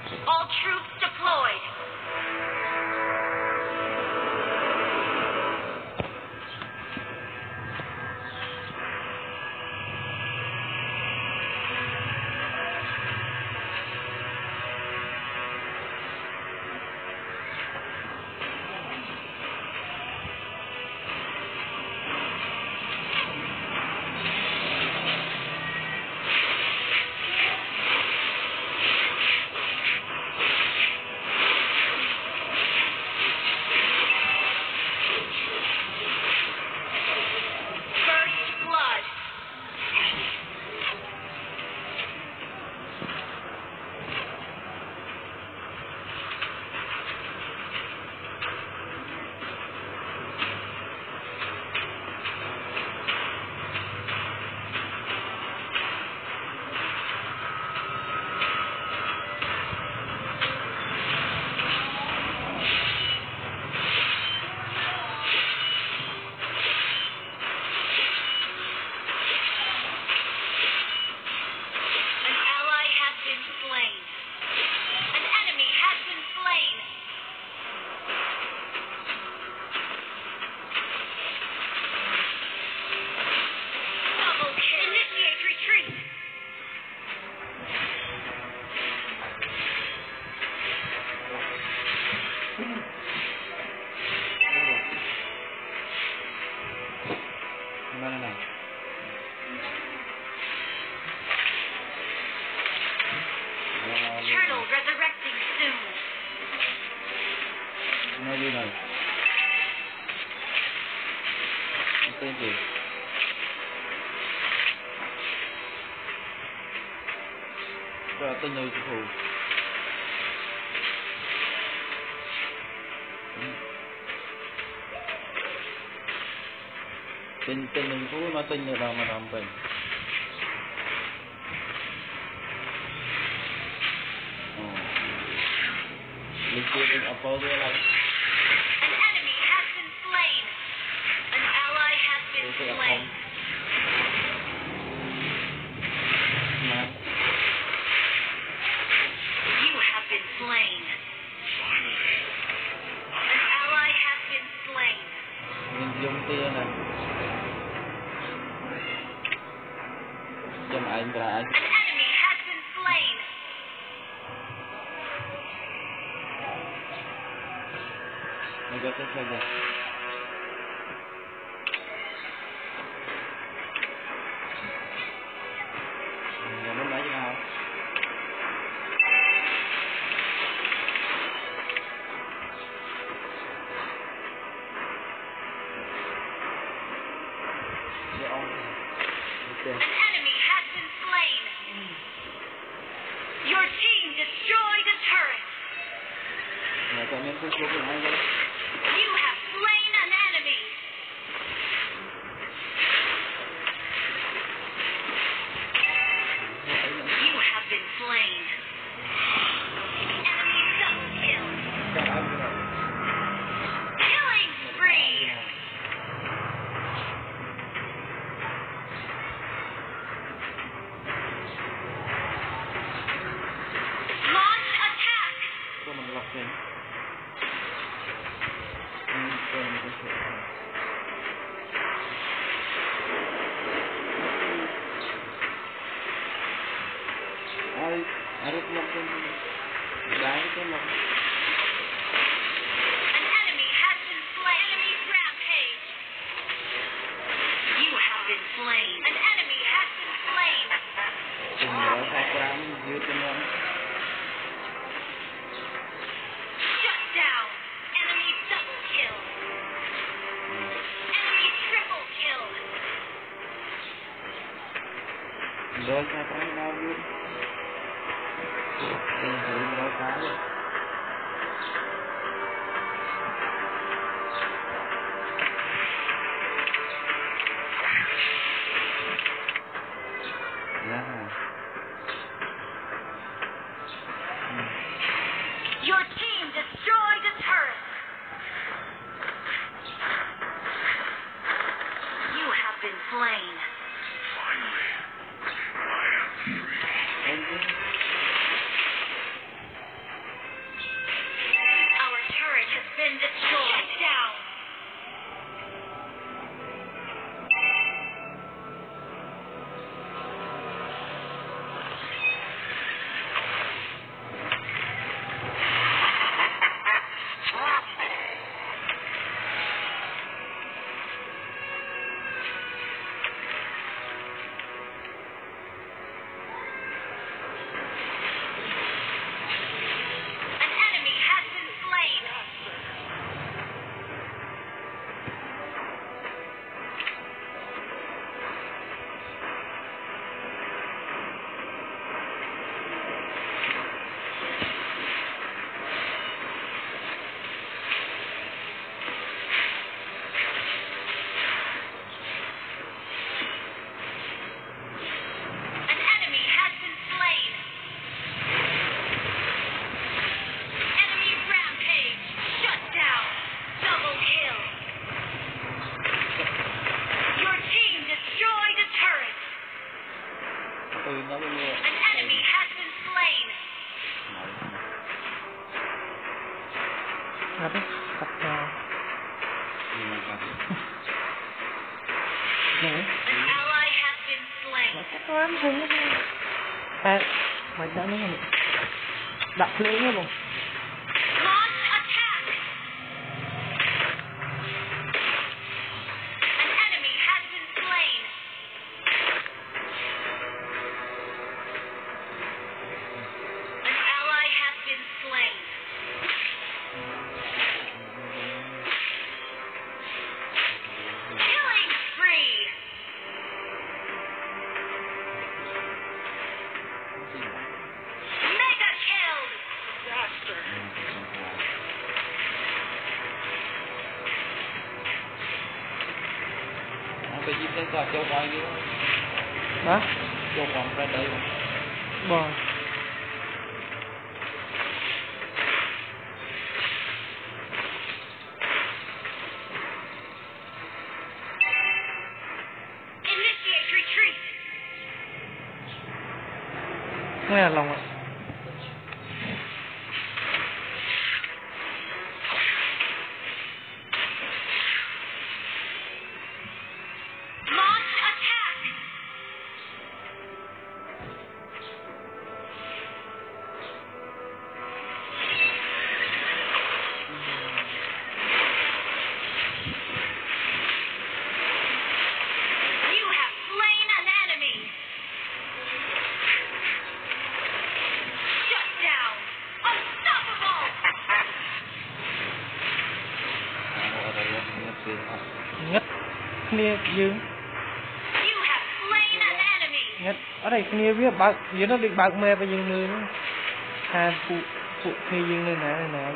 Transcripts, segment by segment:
All troops deployed. Turtle resurrecting soon. Entendi. Tôi nhớ cái thủ. Tình mình cũng mà tình ở đâu mà làm vậy. Mình chưa được upload lại. An enemy has been slain. An ally has been slain. You have been slain. An ally has been slain. Mình dùng tia này. Chăm anh ra anh. An enemy has been slain. Mình có thể xem được. Mình lấy nào? An enemy has been slain. Your team destroyed a turret. You have slain an enemy. You have been slain. Enemy double kill. Killing spree. Launch attack. Harus melakukan baik kan? An enemy has been slain. Enemy rampage. You have been slain. An enemy has been slain. Shut down. Enemy double kill. Enemy triple kill. Your team destroyed a turret. You have been slain. been destroyed. Shut down. An enemy has been slain. Apa? Kapal. An ally has been slain. Kapal sini. Macam ni kan? Tak play ni bang. Launch attack. An enemy has been slain. An ally has been slain. Killing spree. Mega kill. Apa je tak jauh lagi. Hah? Jauh orang pada itu. Bang. Initiate retreat. Nghe là lòng ạ. Launch attack. You have slain an enemy. Shut down. Unstoppable. Ada yang nyetir. Ngất. Kia dương. You have slain an enemy. Ngất. Ở đây kia biết bạc. Giờ nó định bạc mê vào dương nơi nữa. Hà phụ khi dương nơi nè.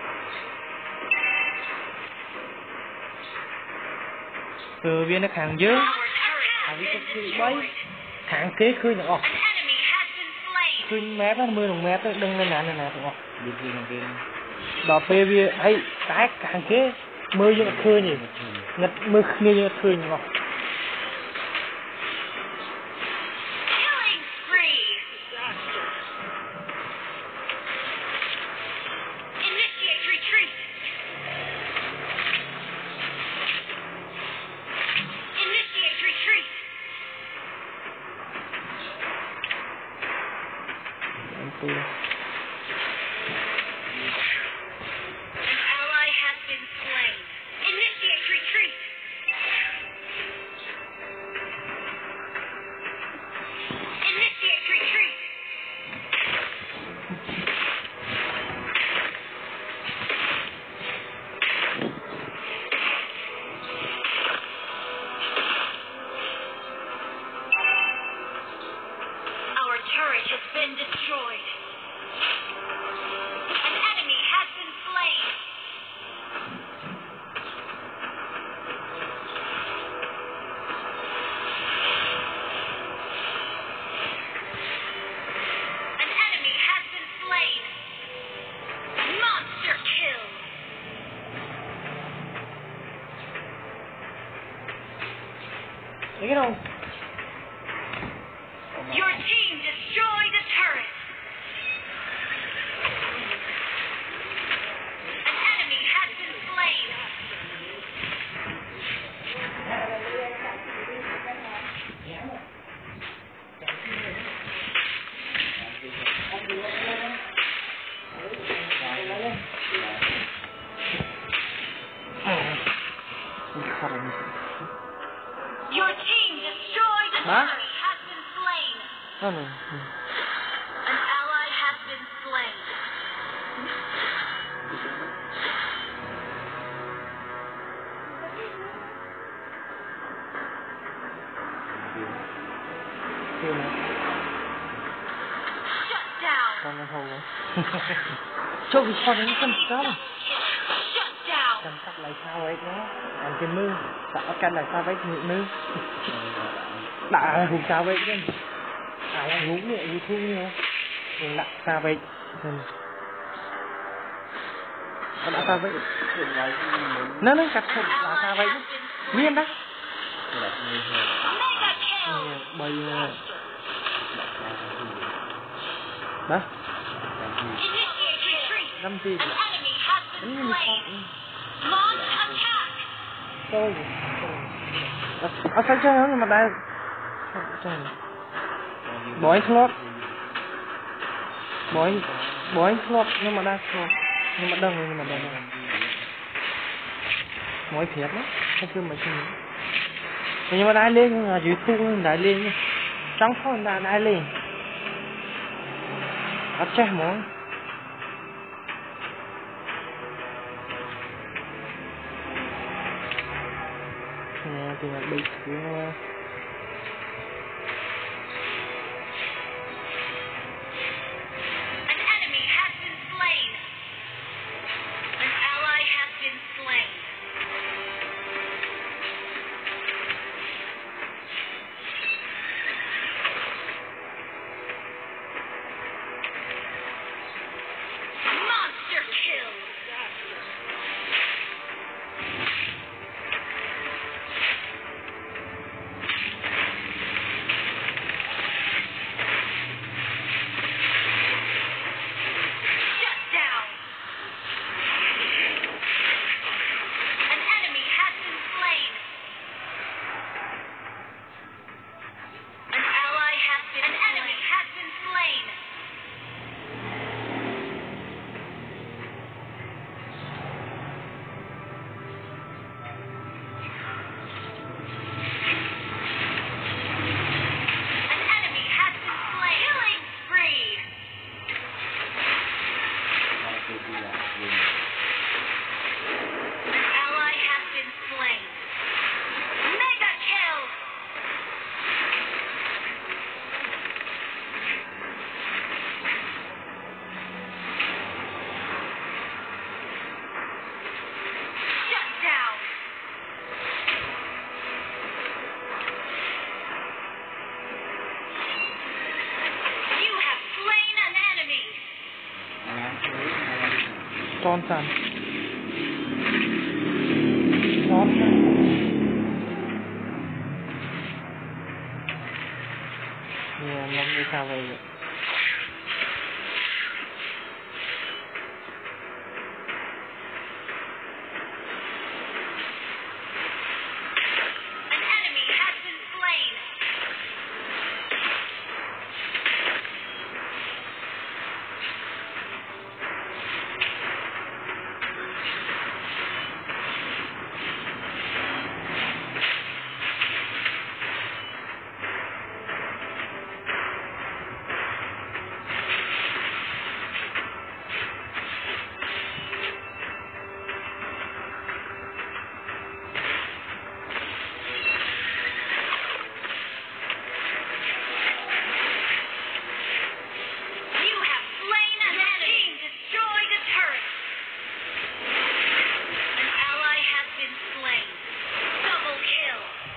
Từ viên nó hàng dưới. Our turret has been destroyed. Hàng kế khơi nữa. An enemy has been slain. Khơi mét đó, 10 đồng mét đó. Đừng lên nè. Đúng không? Đi kia thằng kia. Đỏ phê bia. Ê, cái hàng kế. Mơ dương khơi nhỉ. Ngất mơ khơi dương khơi nhỉ. Killing spree. Initiate retreat. Initiate retreat. Anh tôi. An ally has been slain. Initiate retreat. Initiate retreat. Our turret has been destroyed. An enemy has been slain. An enemy has been slain. Monster kill. Thấy cái đâu? Your team destroyed a turret. An enemy has been Hả? enemy has been slain. Đó này. An ally has been slain. Kêu nè. Shut down. Con nó hầu. Cho vì con nó cân cắp. Shut down. Cân cắp lại sao vậy đó? Ăn trên mưa. Tạo cân lại sao vậy nhịn mưa. Đã hùng sao vậy chứ? À là hùng nhẹ như thu như hùng đã sao vậy? Đã sao vậy? Nó cắt thịt là sao vậy? Miên đó. Mega kill. Bây đó. Initiate retreat. Năm gì? An enemy has been slain. Launch attack. Tôi. Sao chơi không mà đây? Bói slot. Bói slot nhưng mà đây slot. Nhưng mà đằng. Bói thiệt đó. Không cứ mà chơi. Nhưng mà đai lên là YouTube đai lên. Trong phone đai lên. Bắt chết món. Nè thì là bị của An enemy has been slain. An ally has been slain. Monster kill. Shut down. An enemy has been slain. An ally has been. An enemy has been slain. An enemy has been slain. Killing spree. An ally has been slain. Mega kill. Shut down. You have slain an enemy. tròn sàn. Tròn sàn. Nè, nó như sao vậy? An enemy has been slain. You have slain an enemy. Destroyed a turret. An ally has been slain. Double kill.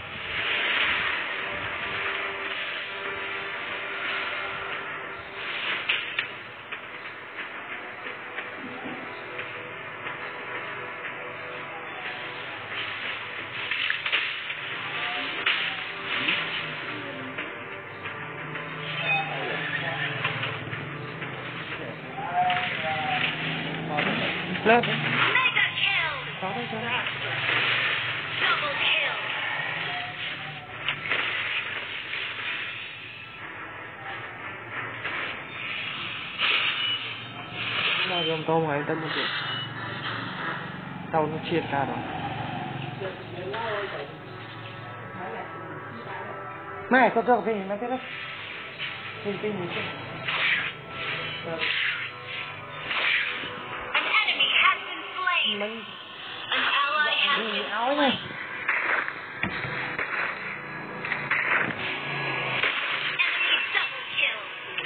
Lên. Mega kill. Có đấy chứ. Double kill. Nó gồm to ngoài tân một chuyện. Tao nó triệt ra rồi. Mai, kau tahu pin nanti lah. Pin ni. An enemy has been slain. Mình An ally has been áo slain. nha. Enemy double kill.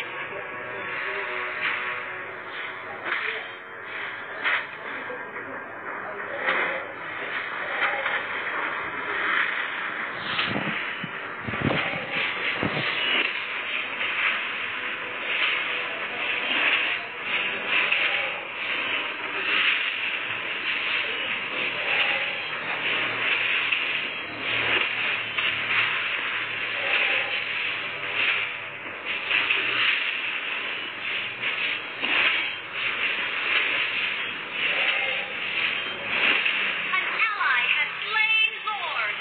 An ally has slain Lord.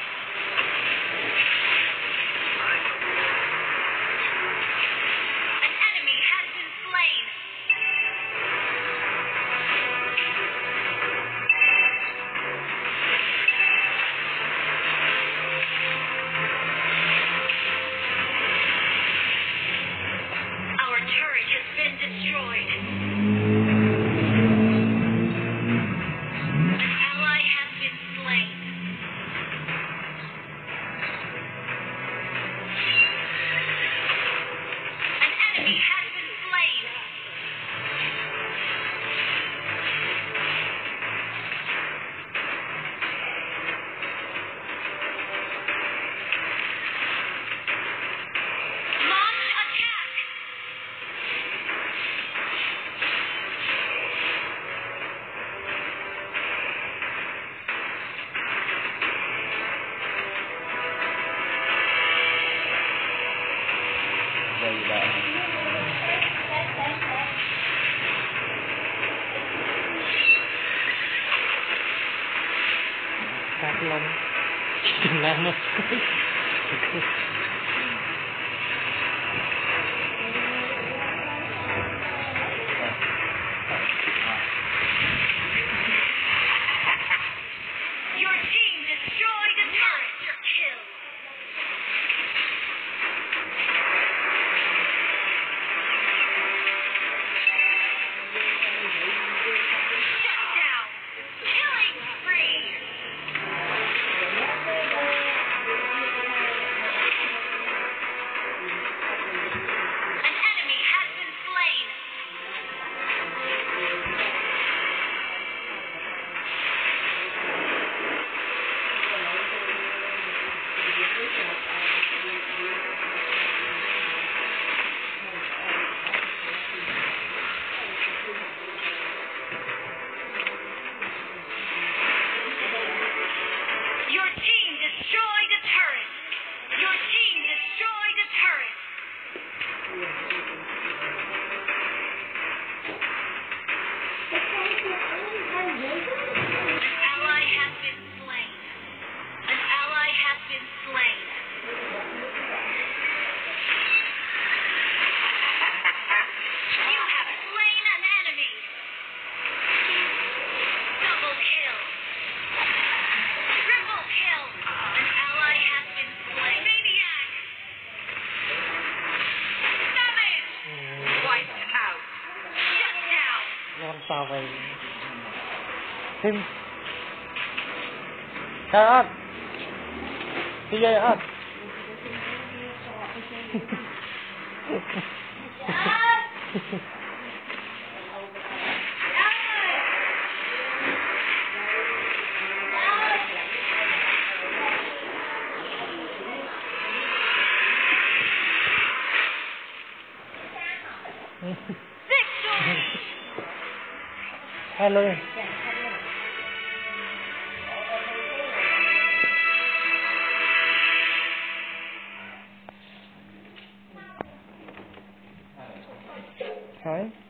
An enemy has been slain. Our turret has been destroyed. An ally has been slain. An enemy has been slain. Launch attack. Đây là cắt lông. Làm nó. Your team destroyed a monster kill. Shut down. Killing spree. An enemy has been slain. Your team destroyed a turret. Your team destroyed a turret. An ally has been slain. An ally has been slain. You have slain an enemy. Double kill. Triple kill. An ally has been slain. Maniac. Savage. Wiped out. Shut down. Lon sao vậy? Tim. Trời ơi. Đi về ơi. Victory. Hello. Thôi.